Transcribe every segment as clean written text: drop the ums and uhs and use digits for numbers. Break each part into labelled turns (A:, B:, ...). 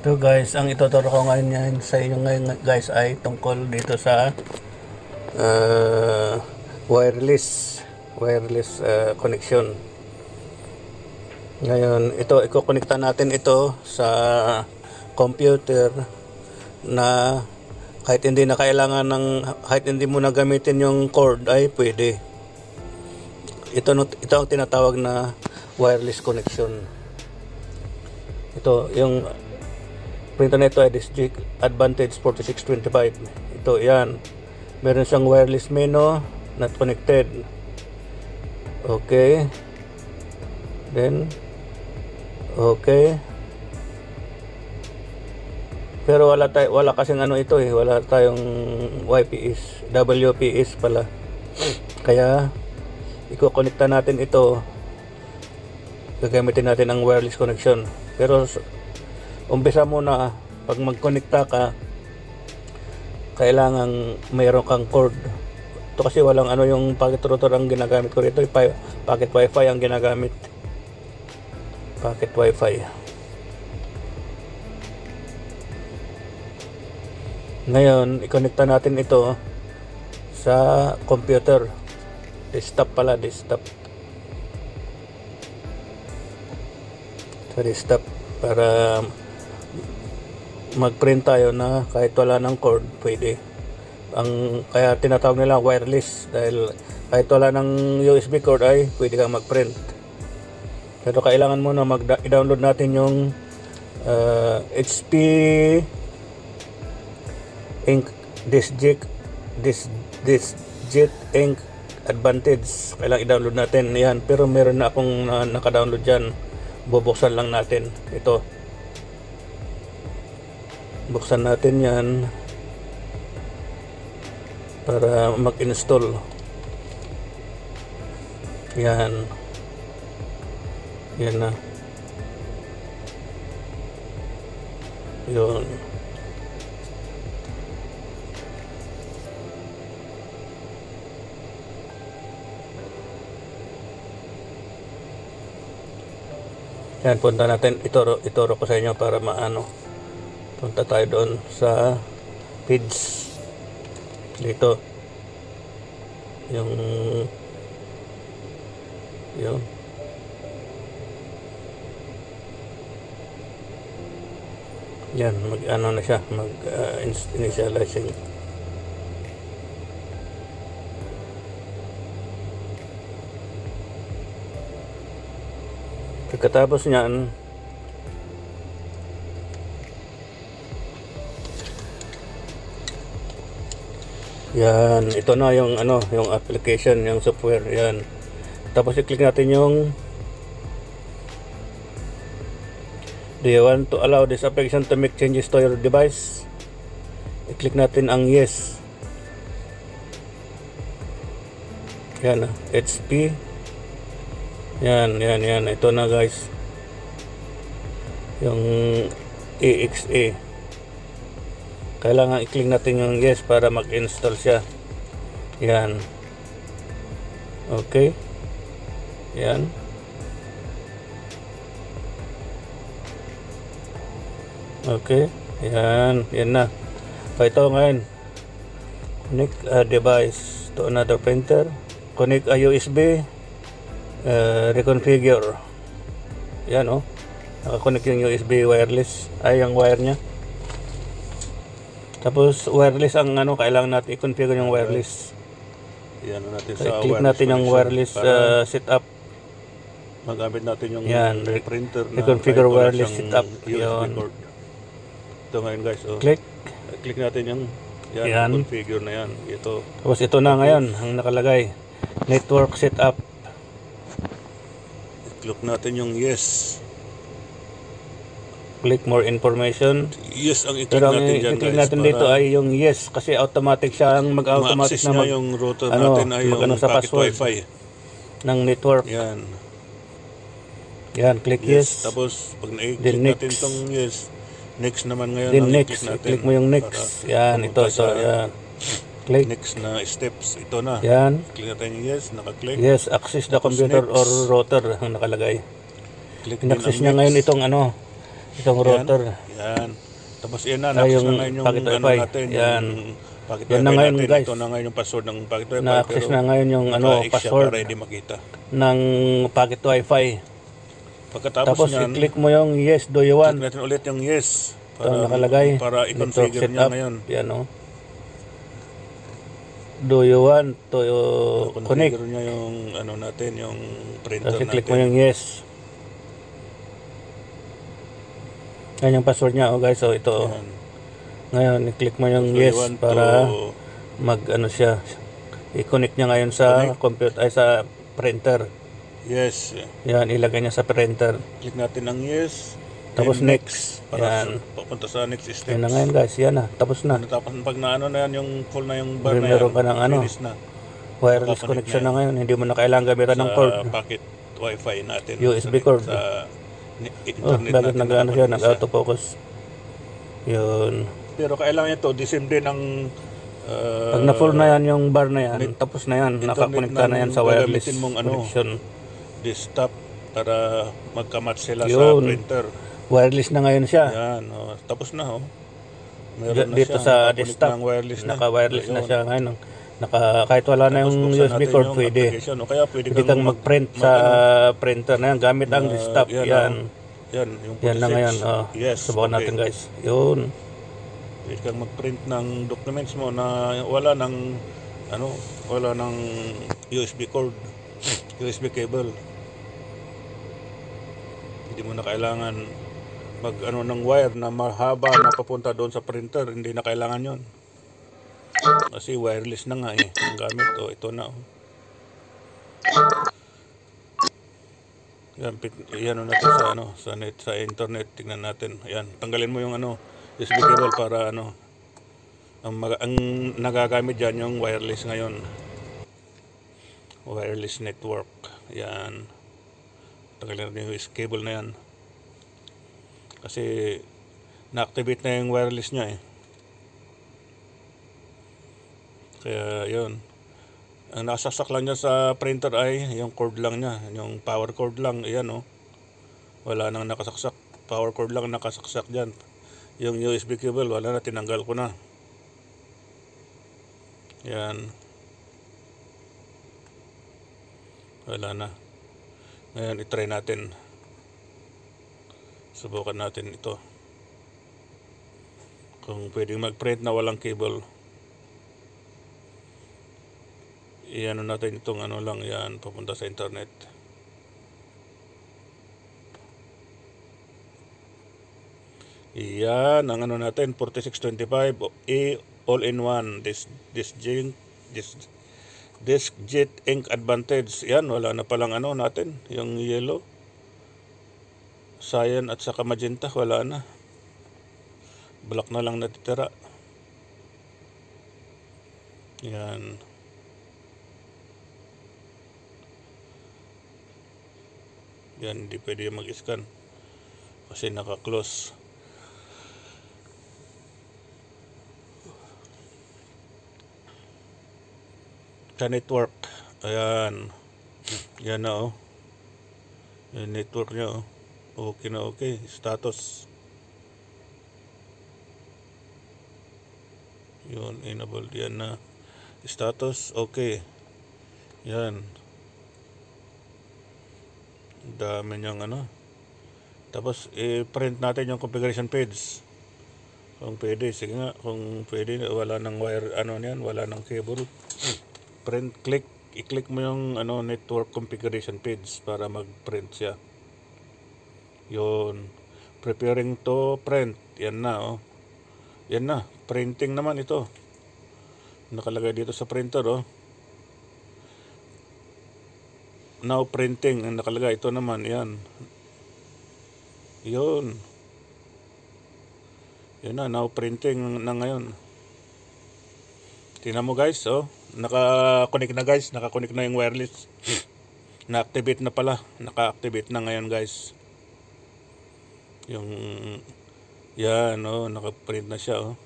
A: Ito guys, ang ituturo ko ngayon yan sa inyo ngayon guys ay tungkol dito sa wireless connection. Ngayon, ito ikokonekta natin ito sa computer na kahit hindi na kailangan kahit hindi mo na gamitin yung cord ay pwede. Ito ang tinatawag na wireless connection. Ito yung printer na ito ay DSG Advantage 4625. Ito yan. Meron siyang wireless menu, not connected. Okay. Then okay. Pero wala kasing ito wala tayong YPS, WPS pala. Kaya iko-connecta natin ito. Gagamitin natin ang wireless connection. Pero umpisa muna, pag mag-connecta ka, kailangan mayroon kang cord. Ito kasi walang yung packet router ang ginagamit ko rito, packet wifi ang ginagamit. Packet wifi. Ngayon, i-connecta natin ito sa computer. Desktop pala, desktop. Sa desktop para mag-print tayo na kahit wala ng cord, pwede. Kaya tinatawag nila wireless dahil kahit wala ng USB cord ay pwede kang mag-print. Pero kailangan muna i-download natin yung HP Ink DSG Ink Advantage. Kailangan i-download natin yan, pero meron na akong naka-download dyan. Bubuksan lang natin ito. Buksan natin yan para mag-install. Yan na yun. Yan, punta natin, ituro ko sa inyo para punta tayo doon sa feeds dito, yung yan, na siya, initializing. Pagkatapos niyan, yan, ito na yung yung application, yung software, yan. Tapos i-click natin yung do you want to allow this application to make changes to your device? I-click natin ang yes. Yan, HP. Yan, ito na guys, yung EXA. Kailangan i-click natin yung yes para mag-install siya. Yan. Okay. Yan. Okay. Yan na. So ito ngayon, connect a device to another printer. Connect a USB. Reconfigure. Yan nakakonect yung USB wireless, ay yung wire nya. Tapos wireless ang kailangan natin i-configure yung wireless.
B: Yan natin
A: sa click natin yung wireless setup.
B: Magamit natin yung printer na
A: reconfigure wireless setup.
B: USB cord. Ito ngayon guys, click natin yung configure na yan. Ito.
A: Tapos ito na ngayon ang nakalagay, network setup.
B: Click natin yung yes.
A: Click more information.
B: Yes ang i-click
A: pero
B: natin dyan
A: guys. Pero natin
B: para
A: dito ay yung yes kasi automatic siya ang mag-automatic na
B: yung router natin ay yung
A: sa
B: packet
A: password
B: wifi
A: ng network. Yan, click yes.
B: Tapos pag na-click natin itong yes, next naman ngayon
A: then next natin. Click mo yung next. Yan, ito. Yan. Click.
B: Next na steps, ito na.
A: Yan.
B: Click natin yung yes, naka-click.
A: Yes, access the computer or router ang nakalagay. In-access niya ngayon itong Itong router.
B: Yan. Tapos yan na,
A: Ay,
B: na-access
A: yung
B: na ngayon yung
A: packet
B: ano
A: wifi.
B: natin.
A: Yan.
B: Yung packet
A: Yan na
B: wifi
A: ngayon,
B: natin.
A: guys.
B: Ito na ngayon yung password ng packet wifi.
A: Na-access na ngayon yung
B: naka-X siya
A: password
B: para hindi makita.
A: ng packet wifi.
B: Pagkatapos
A: Tapos
B: yan,
A: i-click mo yung yes, do you want?
B: click natin ulit yung yes.
A: Ito nakalagay.
B: Para
A: Network
B: i-configure niya
A: setup.
B: ngayon.
A: Yan o. Do you want to connect?
B: Configure niya yung ano natin, yung printer
A: Tapos
B: natin.
A: i-click mo yung yes. Yan yung password niya. O guys, so ito.
B: Yan.
A: Ngayon, i-click mo yung
B: So,
A: yes
B: you want
A: para
B: to-
A: mag ano siya. I-connect niya ngayon sa
B: Connect.
A: computer ay sa printer.
B: Yes.
A: Yan, ilagay niya sa printer.
B: Click natin ang yes.
A: Tapos
B: Then
A: next.
B: Para
A: Yan.
B: papunta sa next steps.
A: Yan na ngayon guys, yan na. Tapos na.
B: Tapos pag naano na yan, yung full na yung bar na
A: Meron
B: yan,
A: ka ng ano,
B: finish na.
A: wireless
B: Nakakonect
A: connection
B: na
A: na ngayon. Hindi mo na kailangan gamitan ng cord.
B: Sa packet wifi natin.
A: USB cord.
B: Sa
A: Oh,
B: internet
A: bakit
B: natin.
A: nag-ano siya,
B: nakakonect siya.
A: nag-autofocus. Yun.
B: Pero kailangan ito, disim din ng
A: Pag na-full na yan yung bar na yan, tapos na yan,
B: internet
A: nakakonekta na yan sa wireless
B: gagamitin mong ano,
A: connection.
B: desktop para magkamatch sila sa
A: Yun.
B: printer.
A: Wireless na ngayon siya.
B: Yan, oh. Tapos na, oh. Meron na
A: Dito
B: siya,
A: sa
B: nakakonect
A: desktop,
B: ng wireless na.
A: naka-wireless na
B: Ayun.
A: siya ngayon. Kahit wala na
B: Tapos
A: yung
B: buksan
A: USB
B: natin
A: cord,
B: yung
A: pwede.
B: application, o kaya pwede
A: Pwede kang mag-print sa
B: mag-ano,
A: printer na yan, gamit ang desktop.
B: yan,
A: Yan.
B: yan, yung
A: Yan na
B: 46.
A: ngayon. Oh.
B: Yes,
A: Subukan
B: okay.
A: natin guys. Yun.
B: Pwede kang mag-print ng documents mo na wala ng ano, wala ng USB cord, USB cable. Hindi mo na kailangan mag ano ng wire na mahaba na papunta doon sa printer, hindi na kailangan 'yon. Kasi wireless na nga ang gamit. Oh, ito na. Oh. Yan natin sa ano, sa net, sa internet, tingnan natin. Ayan, tanggalin mo yung ano, USB cable para ano, ang nagagamit diyan yung wireless ngayon. Wireless network. Yan. Tanggalin natin yung USB cable na yan. Kasi na-activate na yung wireless niya Kaya yun. Ang nasaksak lang niya sa printer ay yung cord lang niya, yung power cord lang. Ayan wala nang nakasaksak. Power cord lang nakasaksak dyan. Yung USB cable wala na, tinanggal ko na. Yan. Wala na. Ngayon itry natin. Subukan natin ito. Kung pwedeng mag-print na walang cable. Iyan natin itong ano lang yan, papunta sa internet. Iyan ang ano natin, 4625 all-in-one Diskjet Ink Advantage. Yan, wala na palang ano natin, yung yellow, cyan at saka magenta, wala na. Black na lang natitira. Yan. Yan, hindi pwede mag-scan kasi naka-close. Sa network, ayan, yan na yung network nya okay na, okay. Status, yun, enable, yan na status, okay. Yan, dami niyang ano. Tapos i-print natin yung configuration page kung pwede. Sige nga, kung pwede, wala ng wire ano niyan, wala ng cable. Print, i-click mo yung ano, network configuration page para mag-print siya. Yun, preparing to print. Yan na yan na, printing naman ito. Nakalagay dito sa printer now printing ang nakalagay. Ito naman, yan. Yun na, now printing na ngayon. Tingnan mo guys, naka-connect na guys, naka-connect na yung wireless. Na-activate na pala, naka-activate na ngayon guys. Yung yan, naka-print na siya.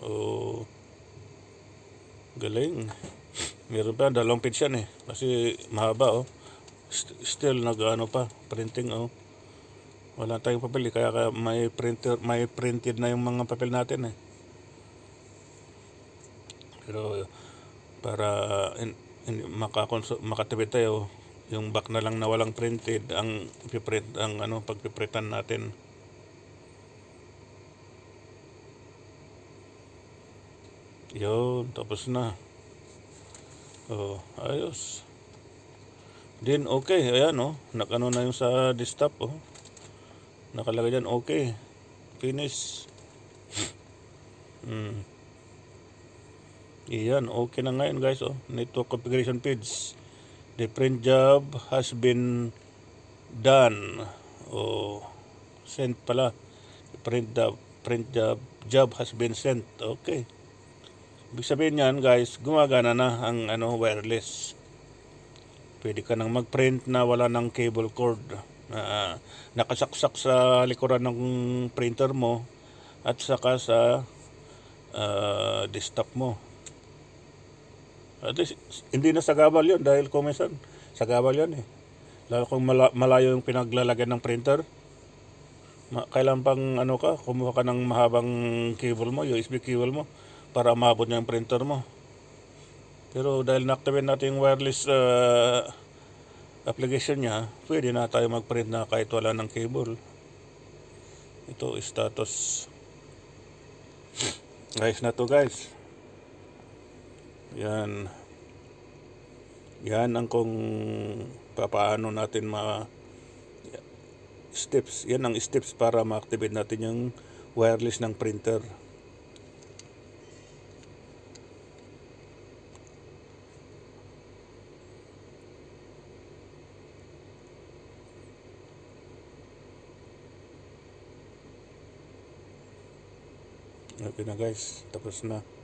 B: Galing. Meron pa, dalawang page yan kasi mahaba Still nag-ano pa, printing Wala tayong papel kaya may printed na yung mga papel natin eh. Pero para makatipid tayo, yung back na lang na walang printed ang ipiprint ang pagpiprintan natin. Yun, tapos na. Oh, ayos. Din okay, ayan nakano na yung sa desktop Nakalagay dyan okay. Finish. Iyan, okay na ngayon guys Network configuration page. The print job has been done. Sent pala. Print job has been sent. Okay. Ibig sabihin yan guys, gumagana na ang wireless. Pwede ka nang mag-print na wala ng cable cord. Nakasaksak sa likuran ng printer mo at saka sa desktop mo. At least, hindi na sagabal yun dahil kuminsan sagabal yun lalo kung malayo yung pinaglalagyan ng printer. Kailan pang kumuha ka ng mahabang cable mo, USB cable mo para maabot niya yung printer mo. Pero dahil na-activate natin yung wireless application niya, pwede na tayo mag-print na kahit wala ng cable. Ito status. Guys na to guys. Yan ang kung paano natin steps. Yan ang steps para ma-activate natin yung wireless ng printer. Okay na guys, tapos na.